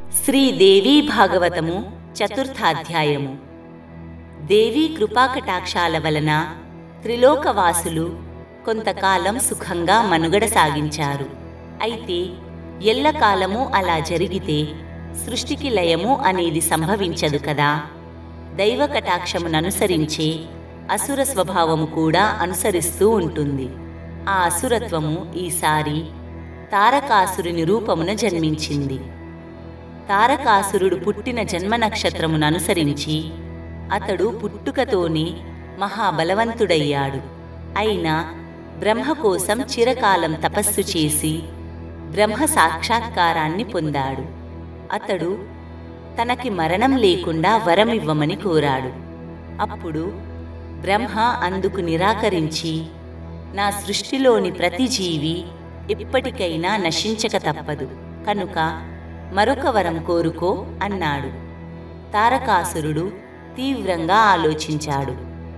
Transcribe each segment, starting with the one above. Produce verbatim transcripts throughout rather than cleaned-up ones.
శ్రీదేవీ భాగవతము చతుర్థాధ్యాయము. దేవీ కృపాకటాక్షాల వలన త్రిలోకవాసులు కొంతకాలం సుఖంగా మనుగడ సాగించారు. అయితే ఎల్లకాలము అలా జరిగితే సృష్టికి లయము అనేది సంభవించదు కదా. దైవ కటాక్షముననుసరించే అసుర స్వభావము కూడా అనుసరిస్తూ ఉంటుంది. ఆ అసురత్వము ఈసారి తారకాసురుని రూపమున జన్మించింది. తారకాసురుడు పుట్టిన జన్మ నక్షత్రమును అనుసరించి అతడు పుట్టుకతోనే మహాబలవంతుడయ్యాడు. అయినా బ్రహ్మ కోసం చిరకాలం తపస్సు చేసి బ్రహ్మ సాక్షాత్కారాన్ని పొందాడు. అతడు తనకి మరణం లేకుండా వరమివ్వమని కోరాడు. అప్పుడు బ్రహ్మ అందుకు నిరాకరించి, నా సృష్టిలోని ప్రతి జీవి ఎప్పటికైనా నశించక తప్పదు, కనుక మరొక వరం కోరుకో అన్నాడు. తారకాసురుడు తీవ్రంగా ఆలోచించాడు.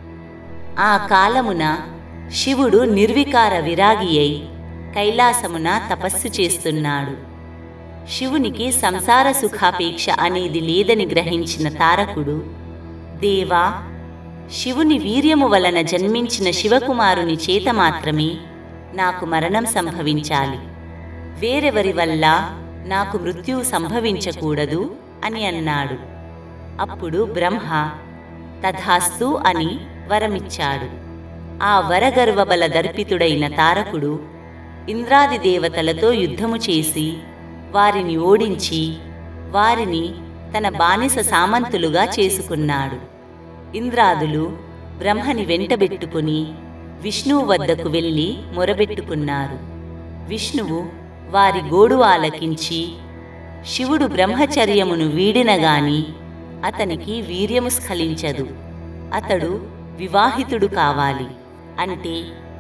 ఆ కాలమున శివుడు నిర్వికార విరాగి అయి కైలాసమున తపస్సు చేస్తున్నాడు. శివునికి సంసార సుఖాపేక్ష అనేది లేదని గ్రహించిన తారకుడు, దేవా, శివుని వీర్యము వలన జన్మించిన శివకుమారుని చేత మాత్రమే నాకు మరణం సంభవించాలి, వేరెవరి వల్ల నాకు మృత్యువు సంభవించకూడదు అని అన్నాడు. అప్పుడు బ్రహ్మ తథాస్తు అని వరమిచ్చాడు. ఆ వరగర్వబల దర్పితుడైన తారకుడు ఇంద్రాది దేవతలతో యుద్ధము చేసి వారిని ఓడించి వారిని తన బానిస సామంతులుగా చేసుకున్నాడు. ఇంద్రాదులు బ్రహ్మని వెంటబెట్టుకుని విష్ణువు వద్దకు వెళ్ళి మొరబెట్టుకున్నారు. విష్ణువు వారి గోడు ఆలకించి, శివుడు బ్రహ్మచర్యమును వీడినగాని అతనికి వీర్యము స్ఖలించదు, అతడు వివాహితుడు కావాలి అంటే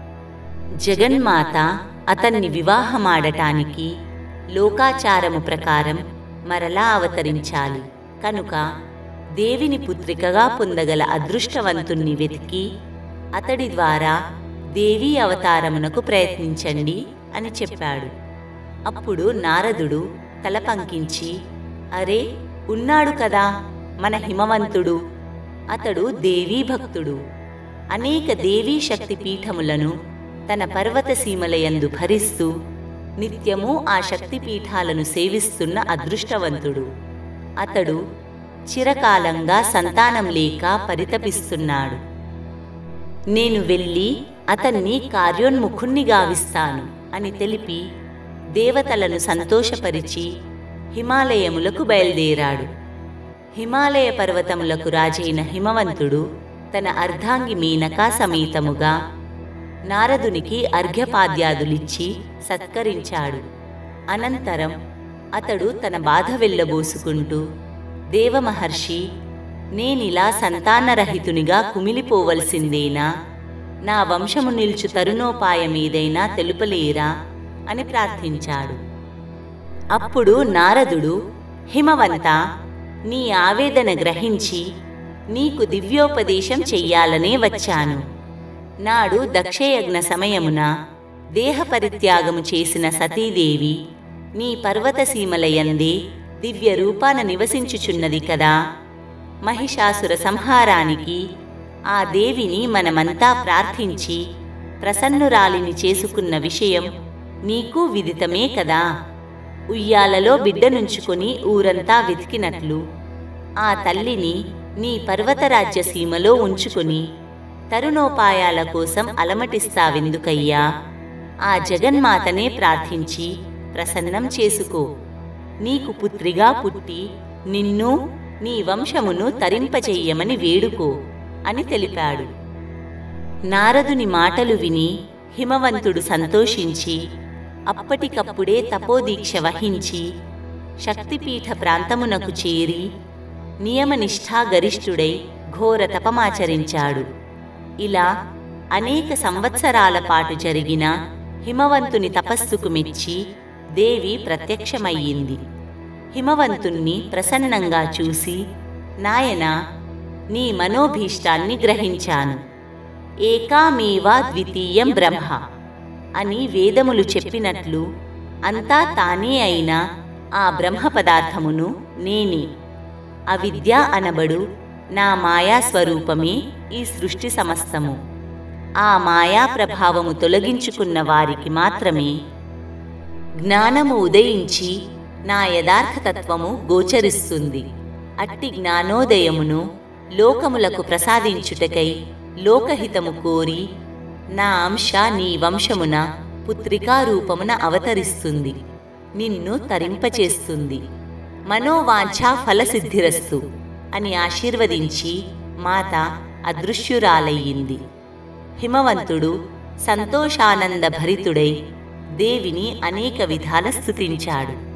జగన్మాత అతన్ని వివాహమాడటానికి లోకాచారము ప్రకారం మరలా అవతరించాలి. కనుక దేవిని పుత్రికగా పొందగల అదృష్టవంతుణ్ణి వెతికి అతడి ద్వారా దేవీ అవతారమునకు ప్రయత్నించండి అని చెప్పాడు. అప్పుడు నారదుడు తల పంకించి, అరే, ఉన్నాడు కదా మన హిమవంతుడు, అతడు దేవీ భక్తుడు. అనేక దేవీ శక్తి పీఠములను తన పర్వత సీమలయందు భరిస్తూ నిత్యము ఆ శక్తి పీఠాలను సేవిస్తున్న అదృష్టవంతుడు. అతడు చిరకాలంగా సంతానం లేక పరితపిస్తున్నాడు. నేను వెళ్ళి అతన్ని కార్యోన్ముఖుణ్ణి గావిస్తాను అని తెలిపి దేవతలను సంతోషపరిచి హిమాలయములకు బయలుదేరాడు. హిమాలయ పర్వతములకు రాజైన హిమవంతుడు తన అర్ధాంగి మేనకా సమేతముగా నారదునికి అర్ఘ్యపాద్యాదులిచ్చి సత్కరించాడు. అనంతరం అతడు తన బాధ వెళ్ళబోసుకుంటూ, దేవమహర్షి, నేనిలా సంతానరహితునిగా కుమిలిపోవలసిందేనా? నా వంశము నిల్చు తరుణోపాయమేదైనా తెలుపలేరా అని ప్రార్థించాడు. అప్పుడు నారదుడు, హిమవంత, నీ ఆవేదన గ్రహించి నీకు దివ్యోపదేశం చెయ్యాలనే వచ్చాను. నాడు దక్షయజ్ఞ సమయమున దేహ పరిత్యాగము చేసిన సతీదేవి నీ పర్వతసీమలయందే దివ్య రూపాన నివసించుచున్నది కదా. మహిషాసుర సంహారానికి ఆ దేవిని మనమంతా ప్రార్థించి ప్రసన్నురాలిని చేసుకున్న విషయం నీకు విదితమే కదా. ఉయ్యాలలో బిడ్డనుంచుకొని ఊరంతా వెతికినట్లు ఆ తల్లిని నీ పర్వతరాజ్య సీమలో ఉంచుకొని తరుణోపాయాల కోసం అలమటిస్తావెందుకయ్యా? ఆ జగన్మాతనే ప్రార్థించి ప్రసన్నం చేసుకో. నీకు పుత్రిగా పుట్టి నిన్ను నీ వంశమును తరింపజెయ్యమని వేడుకో అని తెలిపాడు. నారదుని మాటలు విని హిమవంతుడు సంతోషించి అప్పటికప్పుడే తపోదీక్ష వహించి శక్తిపీఠ ప్రాంతమునకు చేరి నియమనిష్ఠాగరిష్ఠుడై ఘోర తపమాచరించాడు. ఇలా అనేక సంవత్సరాల పాటు జరిగిన హిమవంతుని తపస్సుకు మెచ్చి దేవి ప్రత్యక్షమయ్యింది. హిమవంతుణ్ణి ప్రసన్నంగా చూసి, నాయనా, నీ మనోభీష్టాన్ని గ్రహించాను. ఏకామేవా ద్వితీయం బ్రహ్మ అని వేదములు చెప్పినట్లు అంతా తానే అయినా ఆ బ్రహ్మ పదార్థమును నేనే. అవిద్య అనబడు నా మాయా స్వరూపమే ఈ సృష్టి సమస్తము. ఆ మాయా ప్రభావము తొలగించుకున్న వారికి మాత్రమే జ్ఞానము ఉదయించి నా యథార్థతత్వము గోచరిస్తుంది. అట్టి జ్ఞానోదయమును లోకములకు ప్రసాదించుటకై లోకహితము కోరి నా అంశ నీ వంశమున పుత్రికారూపమున అవతరిస్తుంది, నిన్ను తరింపచేస్తుంది. మనోవాంఛా ఫలసిద్ధిరస్తు అని ఆశీర్వదించి మాత అదృశ్యురాలయ్యింది. హిమవంతుడు సంతోషానంద భరితుడై దేవిని అనేక విధాల స్తుతించాడు.